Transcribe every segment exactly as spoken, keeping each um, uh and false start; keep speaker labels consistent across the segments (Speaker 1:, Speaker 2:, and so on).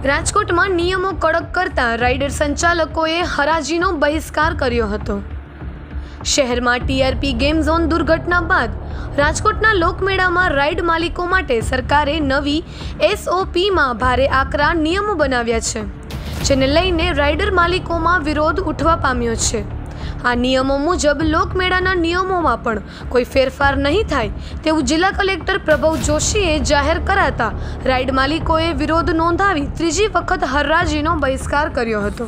Speaker 1: રાજકોટમાં નિયમો કડક કરતા રાઇડર સંચાલકોએ હરાજીનો બહિષ્કાર કર્યો હતો। શહેરમાં ટીઆરપી ગેમ ઝોન દુર્ઘટના બાદ રાજકોટના લોકમેળામાં રાઇડ માલિકો માટે સરકારે નવી એસઓપીમાં ભારે આકરા નિયમો બનાવ્યા છે, જેને લઈને રાઇડર માલિકોમાં વિરોધ ઉઠવા પામ્યો છે। આ નિયમો મુજબ લોકમેળાના નિયમોમાં પણ કોઈ ફેરફાર નહીં થાય તેવું જિલ્લા કલેક્ટર પ્રભવ જોશીએ જાહેર કરાતા રાઇડ માલિકોએ વિરોધ નોંધાવી ત્રીજી વખત હરાજીનો બહિષ્કાર કર્યો હતો।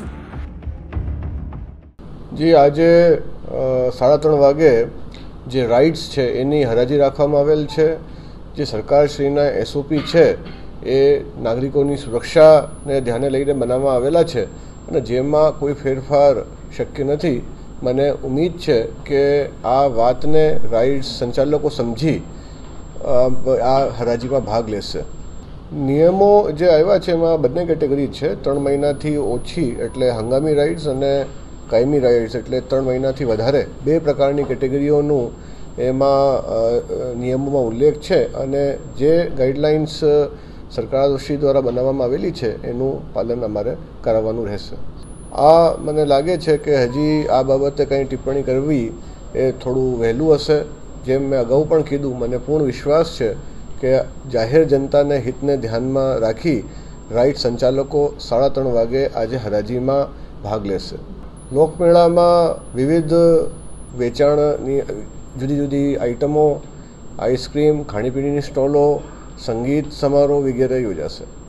Speaker 2: જી આજે સાડા ત્રણ વાગે જે રાઇડ્સ છે એની હરાજી રાખવામાં આવેલ છે। જે સરકારશ્રીના એસઓપી છે એ નાગરિકોની સુરક્ષાને ધ્યાને લઈને બનાવવામાં આવેલા છે અને જેમાં કોઈ ફેરફાર શક્ય નથી। મને ઉમ્મીદ છે કે આ વાતને રાઇડ્સ સંચાલકો સમજી આ હરાજીમાં ભાગ લેશે। નિયમો જે આવ્યા છે એમાં બંને કેટેગરી છે, ત્રણ મહિનાથી ઓછી એટલે હંગામી રાઇડ્સ અને કાયમી રાઇડ્સ એટલે ત્રણ મહિનાથી વધારે બે પ્રકારની કેટેગરીઓનું એમાં નિયમોમાં ઉલ્લેખ છે અને જે ગાઈડલાઇન્સ સરકારશ્રી દ્વારા બનાવવામાં આવેલી છે એનું પાલન અમારે કરાવવાનું રહેશે। આ મને લાગે છે કે હજી આ બાબતે કંઈ ટિપ્પણી કરવી એ થોડું વહેલું હશે। જેમ મેં અગાઉ પણ કીધું, મને પૂર્ણ વિશ્વાસ છે કે જાહેર જનતાને હિતને ધ્યાનમાં રાખી રાઇડ સંચાલકો સાડા ત્રણ વાગે આજે હરાજીમાં ભાગ લેશે। લોકમેળામાં વિવિધ વેચાણની જુદી જુદી આઇટમો, આઈસ્ક્રીમ, ખાણીપીણીની સ્ટોલો, સંગીત સમારોહ વગેરે યોજાશે।